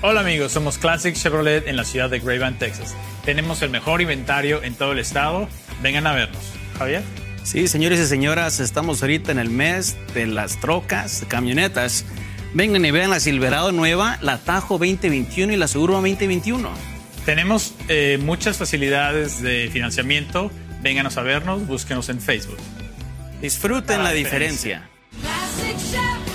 Hola amigos, somos Classic Chevrolet en la ciudad de Grapevine, Texas. Tenemos el mejor inventario en todo el estado. Vengan a vernos. Javier. Sí, señores y señoras, estamos ahorita en el mes de las trocas, de camionetas. Vengan y vean la Silverado nueva, la Tahoe 2021 y la Suburban 2021. Tenemos muchas facilidades de financiamiento. Vénganos a vernos, búsquenos en Facebook. Disfruten la diferencia. Classic Chevrolet.